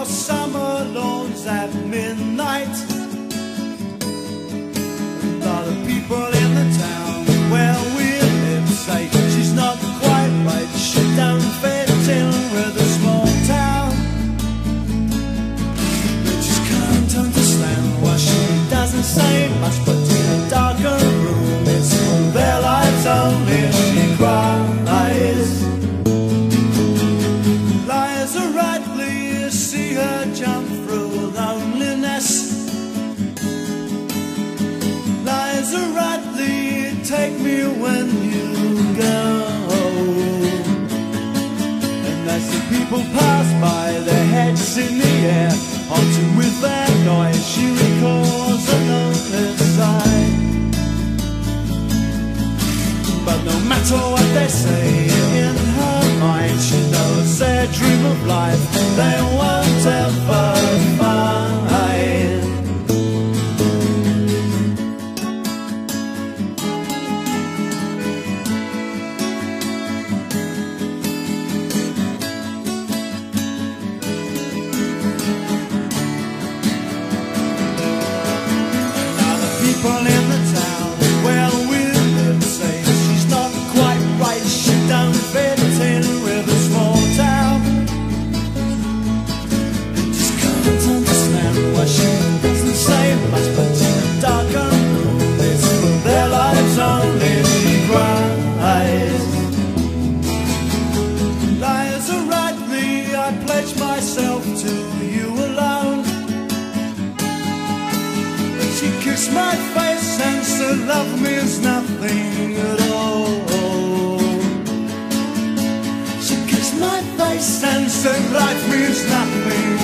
summer lawns at midnight. A lot of people in the town where we live say she's not quite right, she don't fit in with a small town. They just can't understand why she doesn't say much, but in a darker room it's all their lives only she cries. Lies are rightly, you see her jump through loneliness. Lies are rightly, take me when you go. And as the people pass by, their heads in the air, haunted with their noise, she recalls a lonely side. But no matter what they say, in her mind she knows their dream of life they won't ever find. Now the people in the town where we live say she's not quite right, she don't fit in with a small town. They just can't understand why she doesn't say much, but in a darker room it's for their lives only she cries. Lies are rightly, I pledge myself to you alone. She kissed my face and said love means nothing at all. She kissed my face and said life means nothing